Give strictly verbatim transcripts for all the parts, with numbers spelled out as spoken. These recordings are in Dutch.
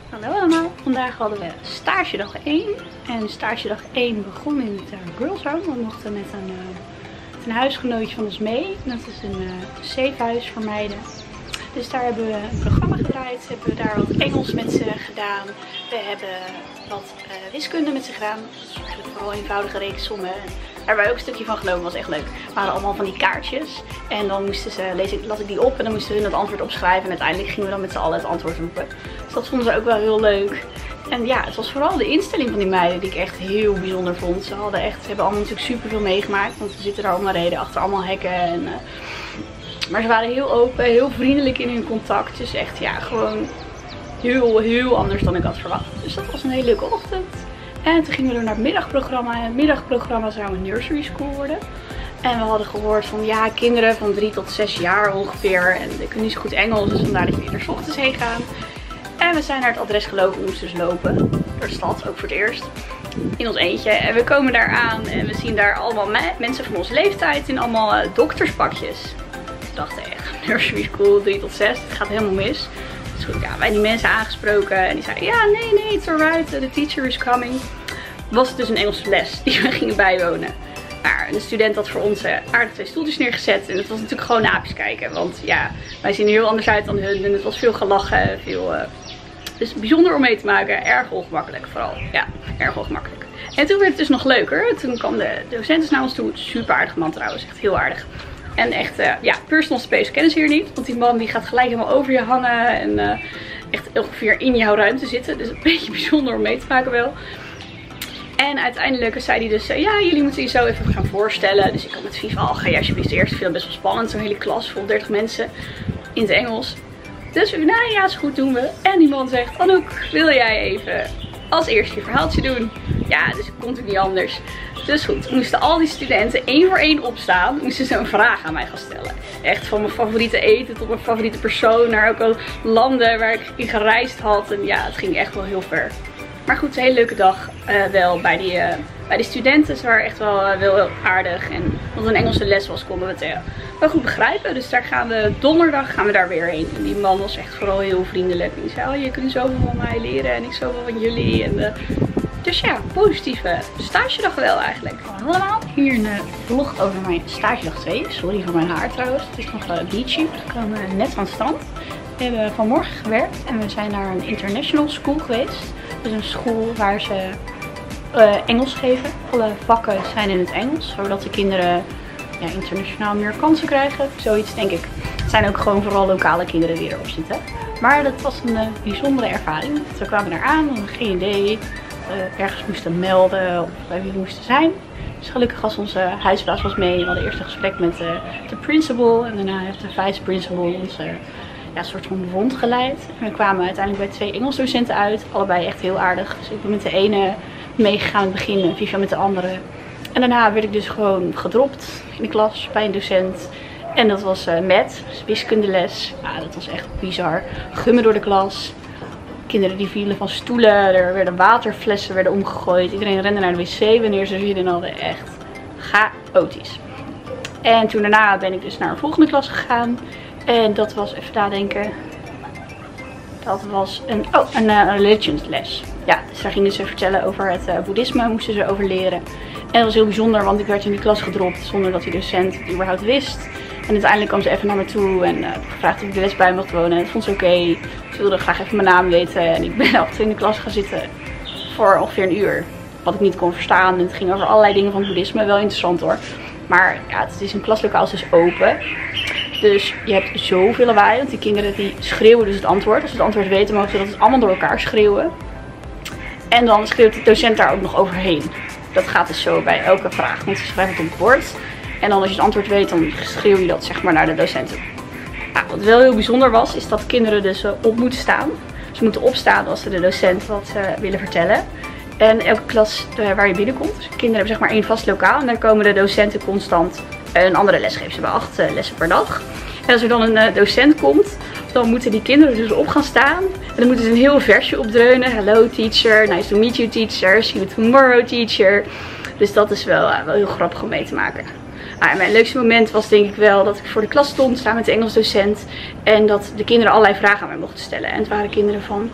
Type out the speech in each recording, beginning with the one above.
Hallo allemaal, vandaag hadden we stagedag één. En stagedag één begon in het uh, Girls Home. We mochten met een, uh, een huisgenootje van ons mee. Dat is een uh, safe huis voor meiden. Dus daar hebben we een programma gedraaid. Hebben we daar wat Engels met ze gedaan. We hebben wat uh, wiskunde met ze gedaan. Dat is eigenlijk vooral eenvoudige rekensommen. Daar hebben we ook een stukje van genomen, was echt leuk. Het waren allemaal van die kaartjes. En dan moesten ze, lees ik, las ik die op en dan moesten ze het antwoord opschrijven. En uiteindelijk gingen we dan met z'n allen het antwoord roepen. Dus dat vonden ze ook wel heel leuk. En ja, het was vooral de instelling van die meiden die ik echt heel bijzonder vond. Ze hadden echt, ze hebben allemaal natuurlijk super veel meegemaakt. Want ze zitten daar om een reden achter allemaal hekken. En, uh, maar ze waren heel open, heel vriendelijk in hun contact. Dus echt ja, gewoon heel, heel anders dan ik had verwacht. Dus dat was een hele leuke ochtend. En toen gingen we door naar het middagprogramma. En het middagprogramma zou een nursery school worden. En we hadden gehoord van ja, kinderen van drie tot zes jaar ongeveer. En die kunnen niet zo goed Engels, dus vandaar dat we er 's ochtends heen gaan. En we zijn naar het adres gelopen, we moesten dus lopen. Door de stad, ook voor het eerst. In ons eentje. En we komen daar aan en we zien daar allemaal me mensen van onze leeftijd in allemaal uh, dokterspakjes. We dachten echt, nursery school drie tot zes, dit gaat helemaal mis. Dus goed, ja, wij die mensen aangesproken en die zeiden ja, nee, nee, it's alright, the teacher is coming. Was het dus een Engelse les die we gingen bijwonen. Maar de student had voor ons uh, aardig twee stoeltjes neergezet. En het was natuurlijk gewoon aapjes kijken. Want ja, wij zien er heel anders uit dan hun. En het was veel gelachen, veel... Uh, dus bijzonder om mee te maken. Erg ongemakkelijk vooral. Ja, erg ongemakkelijk. En toen werd het dus nog leuker. Toen kwam de docent naar ons toe. Super aardig man trouwens, echt heel aardig. En echt, uh, ja, personal space kennen ze hier niet. Want die man die gaat gelijk helemaal over je hangen. En uh, echt ongeveer in jouw ruimte zitten. Dus een beetje bijzonder om mee te maken wel. En uiteindelijk zei hij dus, ja, jullie moeten je zo even gaan voorstellen. Dus ik had met Viva al, ga je alsjeblieft de eerste film best wel spannend. Zo'n hele klas vol dertig mensen in het Engels. Dus nou ja, is goed, doen we. En die man zegt, Anouk, wil jij even als eerste je verhaaltje doen? Ja, dus het kon natuurlijk niet anders. Dus goed, moesten al die studenten één voor één opstaan. Moesten ze een vraag aan mij gaan stellen. Echt van mijn favoriete eten tot mijn favoriete persoon. Naar ook al landen waar ik in gereisd had. En ja, het ging echt wel heel ver. Maar goed, een hele leuke dag uh, wel bij die, uh, bij die studenten. Ze waren echt wel, uh, wel heel aardig. En omdat het een Engelse les was, konden we het uh, wel goed begrijpen. Dus daar gaan we donderdag gaan we daar weer heen. En die man was echt vooral heel vriendelijk. En die zei, oh, je kunt zoveel van mij leren en ik zoveel van jullie. En, uh, dus ja, positieve stagedag wel eigenlijk. Allemaal hier een uh, vlog over mijn stagedag twee. Sorry voor mijn haar trouwens. Het is nog uh, beachy. We komen net van het strand. We hebben vanmorgen gewerkt en we zijn naar een international school geweest. Dus een school waar ze uh, Engels geven. Alle vakken zijn in het Engels. Zodat de kinderen ja, internationaal meer kansen krijgen. Zoiets denk ik. Het zijn ook gewoon vooral lokale kinderen die erop zitten. Maar dat was een uh, bijzondere ervaring. We kwamen daar aan, we hadden geen idee. Uh, ergens moesten melden of bij wie we moesten zijn. Dus gelukkig was onze huisbaas was mee. We hadden eerst een gesprek met uh, de principal. En daarna heeft de vice principal ons uh, ja, een soort van rondgeleid. En we kwamen uiteindelijk bij twee Engels docenten uit. Allebei echt heel aardig. Dus ik ben met de ene meegegaan in het begin en Viva met de andere. En daarna werd ik dus gewoon gedropt in de klas bij een docent. En dat was uh, Matt, dus wiskundeles. Ja, dat was echt bizar. Gummen door de klas. Kinderen die vielen van stoelen. Er werden waterflessen werden omgegooid. Iedereen rende naar de wc wanneer ze zin in hadden. Echt chaotisch. En toen daarna ben ik dus naar een volgende klas gegaan. En dat was, even nadenken. Dat was een, oh, een uh, religionsles. Ja, dus daar gingen ze vertellen over het uh, boeddhisme. Moesten ze over leren. En dat was heel bijzonder, want ik werd in die klas gedropt zonder dat die docent het überhaupt wist. En uiteindelijk kwam ze even naar me toe en uh, gevraagd of ik de les bij mocht wonen. En dat vond ze oké. Okay. Ze wilde graag even mijn naam weten. En ik ben achter in de klas gaan zitten voor ongeveer een uur. Wat ik niet kon verstaan. En het ging over allerlei dingen van het boeddhisme. Wel interessant hoor. Maar ja, het is een klaslokaal, is dus open. Dus je hebt zoveel lawaai. Want die kinderen die schreeuwen dus het antwoord. Als ze het antwoord weten, mogen ze dat dus allemaal door elkaar schreeuwen. En dan schreeuwt de docent daar ook nog overheen. Dat gaat dus zo bij elke vraag. Want ze schrijven het op het bord. En dan als je het antwoord weet, dan schreeuw je dat zeg maar naar de docent toe. Nou, wat wel heel bijzonder was, is dat kinderen dus op moeten staan. Ze moeten opstaan als ze de docent wat uh, willen vertellen. En elke klas uh, waar je binnenkomt. Dus kinderen hebben zeg maar één vast lokaal. En daar komen de docenten constant een andere les geven. Ze hebben acht uh, lessen per dag. En als er dan een uh, docent komt, dan moeten die kinderen dus op gaan staan. En dan moeten ze een heel versje opdreunen. Hello teacher, nice to meet you teacher, see you tomorrow teacher. Dus dat is wel, uh, wel heel grappig om mee te maken. Ah, mijn leukste moment was denk ik wel dat ik voor de klas stond samen met de Engels docent. En dat de kinderen allerlei vragen aan mij mochten stellen. En het waren kinderen van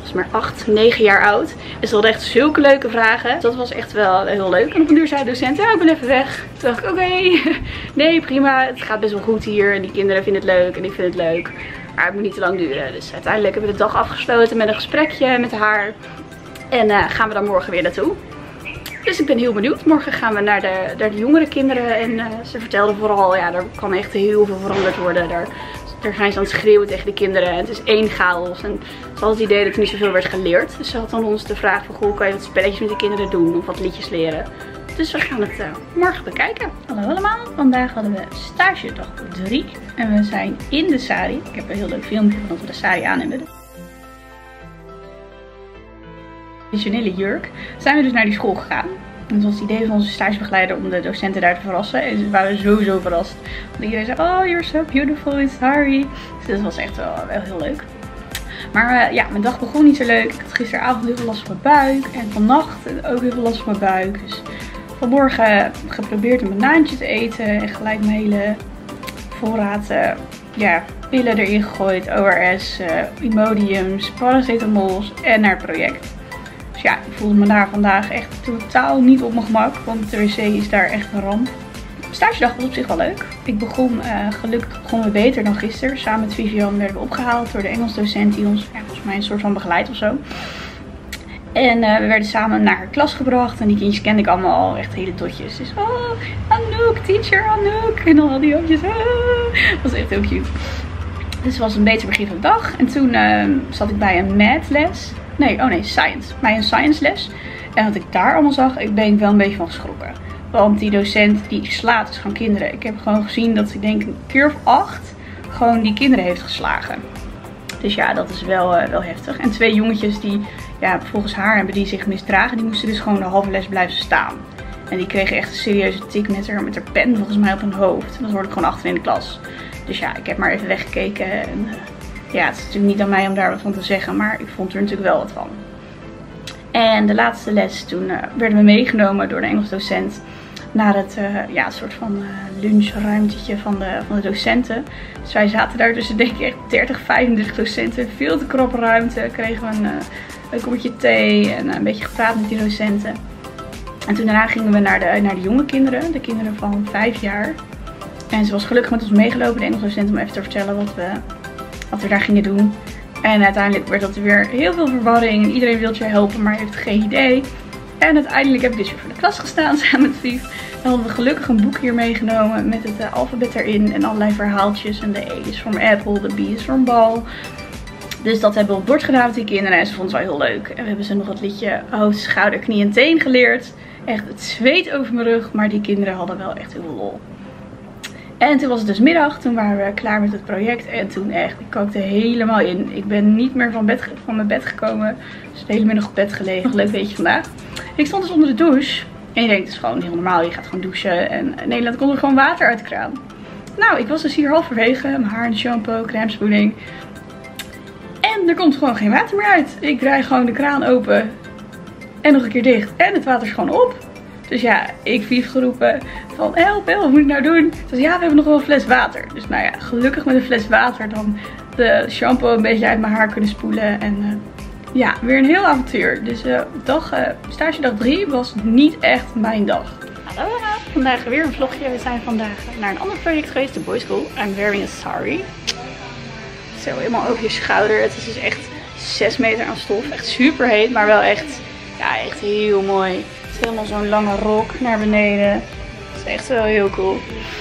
was maar acht, negen jaar oud. En ze hadden echt zulke leuke vragen. Dus dat was echt wel heel leuk. En op een uur zei de docent, ja, ik ben even weg. Toen dacht ik, oké, okay, nee, prima. Het gaat best wel goed hier. En die kinderen vinden het leuk en ik vind het leuk. Maar het moet niet te lang duren. Dus uiteindelijk hebben we de dag afgesloten met een gesprekje met haar. En uh, gaan we dan morgen weer naartoe. Dus ik ben heel benieuwd. Morgen gaan we naar de, naar de jongere kinderen. En uh, ze vertelde vooral, ja, er kan echt heel veel veranderd worden. Daar, daar zijn ze aan het schreeuwen tegen de kinderen. En het is één chaos. En ze had het idee dat er niet zoveel werd geleerd. Dus ze had dan ons de vraag van, goh, kan je wat spelletjes met de kinderen doen? Of wat liedjes leren? Dus we gaan het uh, morgen bekijken. Hallo allemaal. Vandaag hadden we stagedag drie. En we zijn in de sari. Ik heb een heel leuk filmpje van dat we de sari aan hebben. Traditionele jurk, zijn we dus naar die school gegaan. Het was het idee van onze stagebegeleider om de docenten daar te verrassen. En ze waren sowieso verrast. Want iedereen zei, oh, you're so beautiful in sari. Dus dat was echt wel, wel heel leuk. Maar uh, ja, mijn dag begon niet zo leuk. Ik had gisteravond heel veel last van mijn buik. En vannacht ook heel veel last van mijn buik. Dus vanmorgen geprobeerd een banaantje te eten. En gelijk mijn hele voorraad uh, ja, pillen erin gegooid. O R S, uh, Imodiums, paracetamols en naar het project. Dus ja, ik voelde me daar vandaag echt totaal niet op mijn gemak. Want de wc is daar echt een ramp. Stagedag was op zich wel leuk. Ik begon, uh, gelukkig begonnen we beter dan gisteren. Samen met Vivian werden we opgehaald door de Engels docent die ons ja, volgens mij een soort van begeleidt of zo. En uh, we werden samen naar haar klas gebracht. En die kindjes kende ik allemaal al, echt hele dotjes. Dus oh, Anouk, teacher Anouk. En dan al die oogjes. Ah. Dat was echt heel cute. Dus het was een beter begin van de dag. En toen uh, zat ik bij een math les. Nee, oh nee, science. Bij een science les. En wat ik daar allemaal zag, ik ben ik wel een beetje van geschrokken. Want die docent die slaat dus gewoon kinderen. Ik heb gewoon gezien dat ze denk ik een keer of acht gewoon die kinderen heeft geslagen. Dus ja, dat is wel, uh, wel heftig. En twee jongetjes die, ja, volgens haar hebben die zich misdragen. Die moesten dus gewoon de halve les blijven staan. En die kregen echt een serieuze tik met haar, met haar pen volgens mij op hun hoofd. En dat hoorde ik gewoon achter in de klas. Dus ja, ik heb maar even weggekeken. En uh, ja, het is natuurlijk niet aan mij om daar wat van te zeggen. Maar ik vond er natuurlijk wel wat van. En de laatste les, toen uh, werden we meegenomen door de Engels docent naar het uh, ja, soort van uh, lunchruimtetje van de, van de docenten. Dus wij zaten daar tussen denk ik echt dertig, vijfendertig docenten. Veel te krappe ruimte. Kregen we een, uh, een kopje thee en uh, een beetje gepraat met die docenten. En toen daarna gingen we naar de, naar de jonge kinderen. De kinderen van vijf jaar. En ze was gelukkig met ons meegelopen, de Engels docent, om even te vertellen wat we, wat we daar gingen doen. En uiteindelijk werd dat weer heel veel verwarring. En iedereen wilde je helpen, maar heeft geen idee. En uiteindelijk heb ik dus weer voor de klas gestaan samen met Viv. Dan hadden we gelukkig een boek hier meegenomen met het uh, alfabet erin. En allerlei verhaaltjes. En de E is voor een apple, de B is voor een bal. Dus dat hebben we op bord gedaan met die kinderen. En ze vonden het wel heel leuk. En we hebben ze nog het liedje hoofd, schouder, knie en teen geleerd. Echt het zweet over mijn rug. Maar die kinderen hadden wel echt heel veel lol. En toen was het dus middag, toen waren we klaar met het project en toen echt, ik kookte helemaal in. Ik ben niet meer van, bed, van mijn bed gekomen, dus de hele middag op bed gelegen. Nog een leuk weetje vandaag. Ik stond dus onder de douche en je denkt, het is gewoon heel normaal, je gaat gewoon douchen. En in Nederland komt er gewoon water uit de kraan. Nou, ik was dus hier halverwege, mijn haar en de shampoo, crème spoeling. En er komt gewoon geen water meer uit. Ik draai gewoon de kraan open en nog een keer dicht en het water is gewoon op. Dus ja, ik Vief geroepen van help, help, wat moet ik nou doen? Dus ja, we hebben nog wel een fles water. Dus nou ja, gelukkig met een fles water dan de shampoo een beetje uit mijn haar kunnen spoelen. En uh, ja, weer een heel avontuur. Dus uh, dag, uh, stagedag drie was niet echt mijn dag. Hallo, vandaag weer een vlogje. We zijn vandaag naar een ander project geweest, de Boys School. I'm wearing a sari. Zo, helemaal over je schouder. Het is dus echt zes meter aan stof. Echt super heet, maar wel echt, ja, echt heel mooi. Helemaal zo'n lange rok naar beneden. Dat is echt wel heel cool.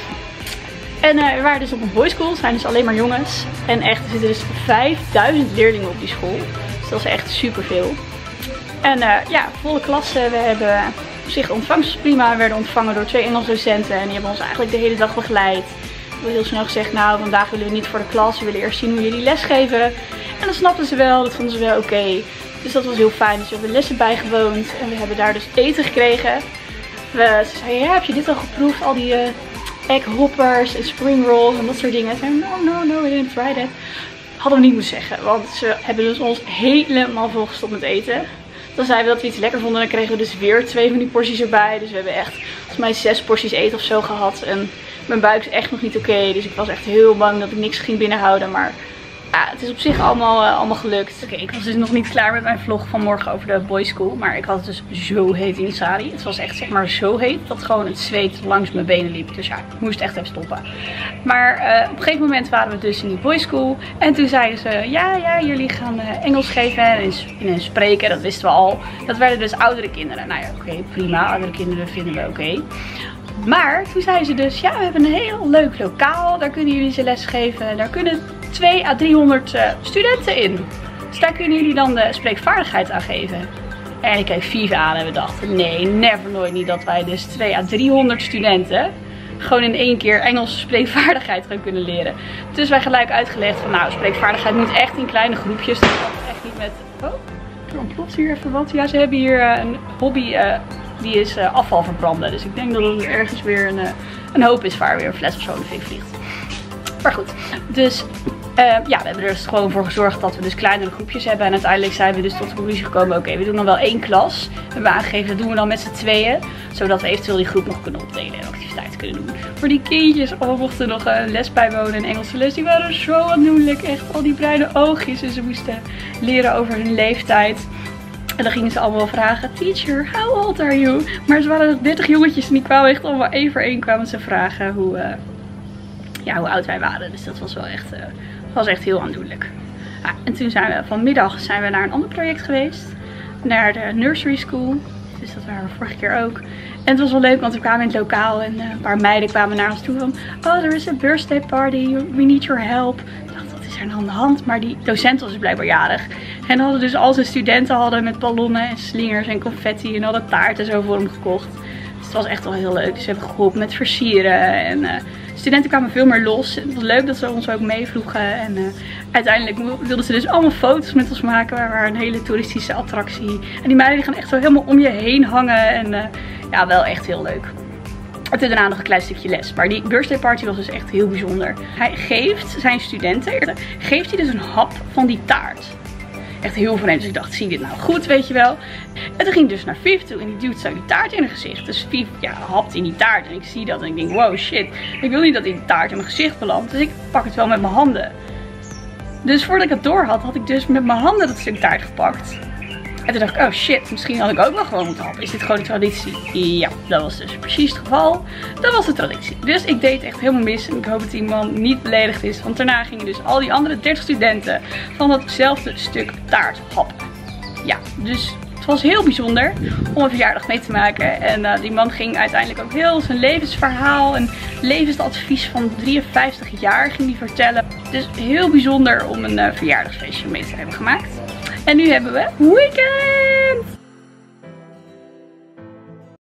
En uh, we waren dus op een boys school. Het zijn dus alleen maar jongens. En echt, er zitten dus vijfduizend leerlingen op die school. Dus dat is echt super veel. En uh, ja, volle klassen. We hebben op zich de ontvangst was prima. We werden ontvangen door twee Engels docenten. En die hebben ons eigenlijk de hele dag begeleid. We hebben heel snel gezegd, nou vandaag willen we niet voor de klas. We willen eerst zien hoe jullie les geven. En dat snapten ze wel. Dat vonden ze wel oké. Okay. Dus dat was heel fijn. Dus we hebben lessen bijgewoond. En we hebben daar dus eten gekregen. We, ze zeiden, ja, heb je dit al geproefd? Al die uh, egg hoppers en spring rolls en dat soort dingen. Zeiden, no, no, no, we didn't try that. Hadden we niet moeten zeggen. Want ze hebben dus ons helemaal volgestopt met eten. Dan zeiden we dat we iets lekker vonden. En dan kregen we dus weer twee van die porties erbij. Dus we hebben echt, volgens mij, zes porties eten of zo gehad. En mijn buik is echt nog niet oké. Okay, dus ik was echt heel bang dat ik niks ging binnenhouden. Maar Ja, het is op zich allemaal, uh, allemaal gelukt. Oké, okay, ik was dus nog niet klaar met mijn vlog van morgen over de boys school. Maar ik had het dus zo heet in Sari. Het was echt zeg maar zo heet dat gewoon het zweet langs mijn benen liep. Dus ja, ik moest echt even stoppen. Maar uh, op een gegeven moment waren we dus in die boys school. En toen zeiden ze, ja, ja, jullie gaan uh, Engels geven en in een spreken. Dat wisten we al. Dat werden dus oudere kinderen. Nou ja, oké, okay, prima. Oudere kinderen vinden we oké. Okay. Maar toen zeiden ze dus, ja, we hebben een heel leuk lokaal. Daar kunnen jullie ze les geven. Daar kunnen tweehonderd à driehonderd uh, studenten in. Dus daar kunnen jullie dan de spreekvaardigheid aan geven. En ik keek Vive aan en we dachten, nee, never nooit niet dat wij dus tweehonderd à driehonderd studenten gewoon in één keer Engelse spreekvaardigheid gaan kunnen leren. Dus wij gelijk uitgelegd van, nou, spreekvaardigheid moet echt in kleine groepjes. Dat kan echt niet met... Oh, er ontploft hier even wat. Ja, ze hebben hier uh, een hobby... Uh, Die is uh, afval verbranden. Dus ik denk dat het ergens weer een, uh, een hoop is waar weer een fles of zo in de fik vliegt. Maar goed. Dus uh, ja, we hebben er dus gewoon voor gezorgd dat we dus kleinere groepjes hebben. En uiteindelijk zijn we dus tot de conclusie gekomen. Oké, okay, we doen dan wel één klas. We hebben aangegeven dat doen we dan met z'n tweeën. Zodat we eventueel die groep nog kunnen opdelen en activiteiten kunnen doen. Voor die kindjes, oh, mochten nog een les bijwonen. Een Engelse les. Die waren zo aandoenlijk. Echt al die bruine oogjes. En ze moesten leren over hun leeftijd. En dan gingen ze allemaal vragen, teacher, how old are you? Maar ze waren nog dertig jongetjes en die kwamen echt allemaal één voor één kwamen ze vragen hoe, uh, ja, hoe oud wij waren. Dus dat was wel echt, uh, was echt heel aandoenlijk. Ah, en toen zijn we vanmiddag zijn we naar een ander project geweest. Naar de nursery school. Dus dat waren we vorige keer ook. En het was wel leuk, want we kwamen in het lokaal en uh, een paar meiden kwamen naar ons toe van, oh, there is a birthday party, we need your help. Zijn aan de hand, maar die docent was dus blijkbaar jarig. En hadden dus al zijn studenten hadden met ballonnen en slingers en confetti en hadden taarten zo voor hem gekocht. Dus het was echt wel heel leuk. Dus ze hebben geholpen met versieren en uh, studenten kwamen veel meer los. Het was leuk dat ze ons ook meevroegen en uh, uiteindelijk wilden ze dus allemaal foto's met ons maken. We waren een hele toeristische attractie. En die meiden die gaan echt zo helemaal om je heen hangen en uh, ja, wel echt heel leuk. En toen daarna nog een klein stukje les. Maar die birthday party was dus echt heel bijzonder. Hij geeft zijn studenten, geeft hij dus een hap van die taart. Echt heel vreemd. Dus ik dacht, zie dit nou goed, weet je wel. En toen ging ik dus naar Viv toe en die duwt zo die taart in haar gezicht. Dus Viv, ja, hapt in die taart. En ik zie dat en ik denk, wow, shit. Ik wil niet dat die taart in mijn gezicht belandt. Dus ik pak het wel met mijn handen. Dus voordat ik het door had, had ik dus met mijn handen dat stuk taart gepakt. En toen dacht ik, oh shit, misschien had ik ook wel gewoon moeten happen. Is dit gewoon de traditie? Ja, dat was dus precies het geval. Dat was de traditie. Dus ik deed echt helemaal mis. En ik hoop dat die man niet beledigd is. Want daarna gingen dus al die andere dertig studenten van datzelfde stuk taart happen. Ja, dus het was heel bijzonder om een verjaardag mee te maken. En uh, die man ging uiteindelijk ook heel zijn levensverhaal en levensadvies van drieënvijftig jaar ging die vertellen. Dus heel bijzonder om een uh, verjaardagsfeestje mee te hebben gemaakt. En nu hebben we weekend!